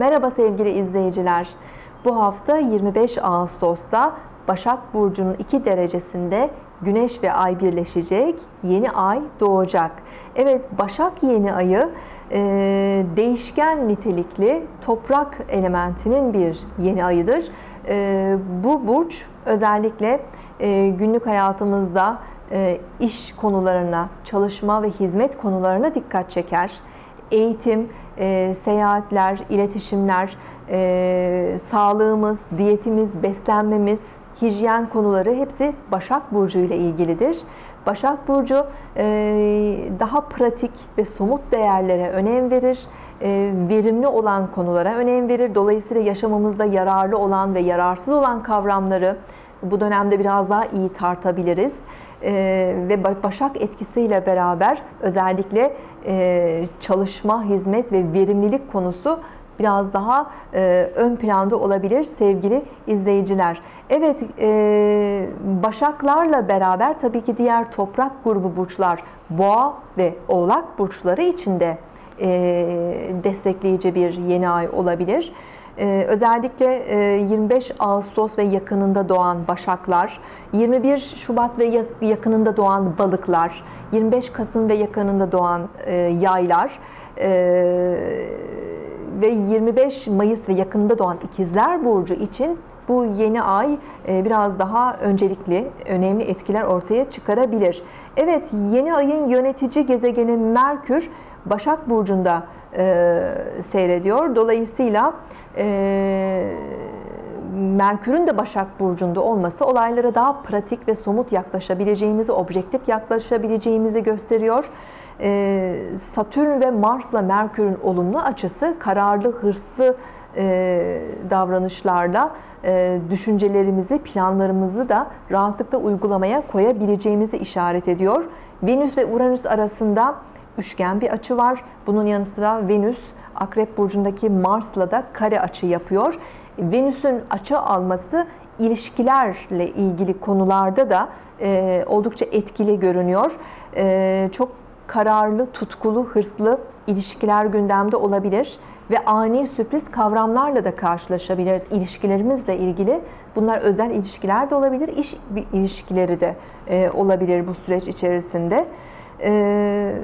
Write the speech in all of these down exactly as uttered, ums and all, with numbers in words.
Merhaba sevgili izleyiciler. Bu hafta yirmi beş Ağustos'ta Başak Burcu'nun iki derecesinde Güneş ve Ay birleşecek, yeni ay doğacak. Evet, Başak yeni ayı e, değişken nitelikli toprak elementinin bir yeni ayıdır. E, bu burç özellikle e, günlük hayatımızda e, iş konularına, çalışma ve hizmet konularına dikkat çeker. Eğitim, e, seyahatler, iletişimler, e, sağlığımız, diyetimiz, beslenmemiz, hijyen konuları hepsi Başak Burcu ile ilgilidir. Başak Burcu e, daha pratik ve somut değerlere önem verir, e, verimli olan konulara önem verir. Dolayısıyla yaşamımızda yararlı olan ve yararsız olan kavramları bu dönemde biraz daha iyi tartabiliriz. Ee, ve Başak etkisiyle beraber özellikle e, çalışma, hizmet ve verimlilik konusu biraz daha e, ön planda olabilir sevgili izleyiciler. Evet, e, Başaklarla beraber tabii ki diğer toprak grubu burçlar, Boğa ve Oğlak burçları için de e, destekleyici bir yeni ay olabilir. Ee, özellikle yirmi beş Ağustos ve yakınında doğan Başaklar, yirmi bir Şubat ve yakınında doğan Balıklar, yirmi beş Kasım ve yakınında doğan e, Yaylar e, ve yirmi beş Mayıs ve yakınında doğan İkizler Burcu için bu yeni ay e, biraz daha öncelikli, önemli etkiler ortaya çıkarabilir. Evet, yeni ayın yönetici gezegeni Merkür Başak Burcu'nda e, seyrediyor. Dolayısıyla e, Merkür'ün de Başak Burcu'nda olması olaylara daha pratik ve somut yaklaşabileceğimizi, objektif yaklaşabileceğimizi gösteriyor. E, Satürn ve Mars'la Merkür'ün olumlu açısı kararlı, hırslı e, davranışlarla e, düşüncelerimizi, planlarımızı da rahatlıkla uygulamaya koyabileceğimizi işaret ediyor. Venüs ve Uranüs arasında üçgen bir açı var. Bunun yanı sıra Venüs Akrep Burcu'ndaki Mars'la da kare açı yapıyor. Venüs'ün açı alması ilişkilerle ilgili konularda da e, oldukça etkili görünüyor. E, çok kararlı, tutkulu, hırslı ilişkiler gündemde olabilir ve ani sürpriz kavramlarla da karşılaşabiliriz ilişkilerimizle ilgili. Bunlar özel ilişkiler de olabilir, iş ilişkileri de e, olabilir bu süreç içerisinde. Ee,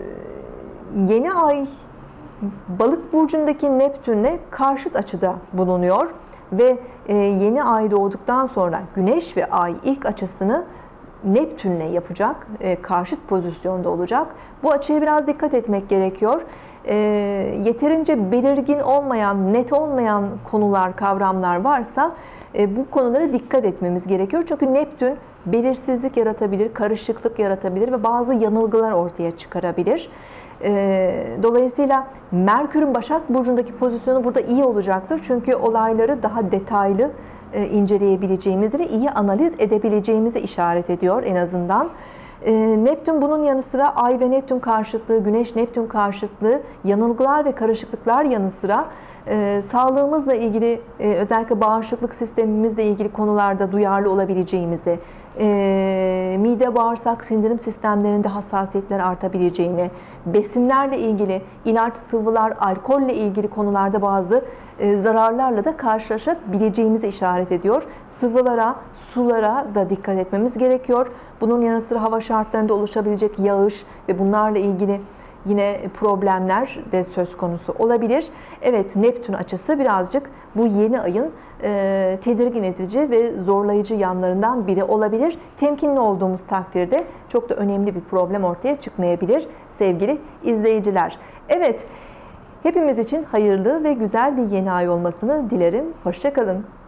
yeni ay Balık burcundaki Neptün'le karşıt açıda bulunuyor ve e, yeni ay doğduktan sonra Güneş ve Ay ilk açısını Neptün'le yapacak, e, karşıt pozisyonda olacak. Bu açıya biraz dikkat etmek gerekiyor. E, yeterince belirgin olmayan, net olmayan konular, kavramlar varsa e, bu konulara dikkat etmemiz gerekiyor. Çünkü Neptün belirsizlik yaratabilir, karışıklık yaratabilir ve bazı yanılgılar ortaya çıkarabilir. Dolayısıyla Merkür'ün Başak Burcu'ndaki pozisyonu burada iyi olacaktır. Çünkü olayları daha detaylı inceleyebileceğimizi ve iyi analiz edebileceğimizi işaret ediyor en azından. Neptün bunun yanı sıra Ay ve Neptün karşıtlığı, Güneş-Neptün karşıtlığı, yanılgılar ve karışıklıklar yanı sıra e, sağlığımızla ilgili, e, özellikle bağışıklık sistemimizle ilgili konularda duyarlı olabileceğimizi, e, mide, bağırsak, sindirim sistemlerinde hassasiyetler artabileceğini, besinlerle ilgili, ilaç, sıvılar, alkolle ilgili konularda bazı e, zararlarla da karşılaşabileceğimizi işaret ediyor. Sıvılara, sulara da dikkat etmemiz gerekiyor. Bunun yanı sıra hava şartlarında oluşabilecek yağış ve bunlarla ilgili yine problemler de söz konusu olabilir. Evet, Neptün açısı birazcık bu yeni ayın e, tedirgin edici ve zorlayıcı yanlarından biri olabilir. Temkinli olduğumuz takdirde çok da önemli bir problem ortaya çıkmayabilir sevgili izleyiciler. Evet, hepimiz için hayırlı ve güzel bir yeni ay olmasını dilerim. Hoşça kalın.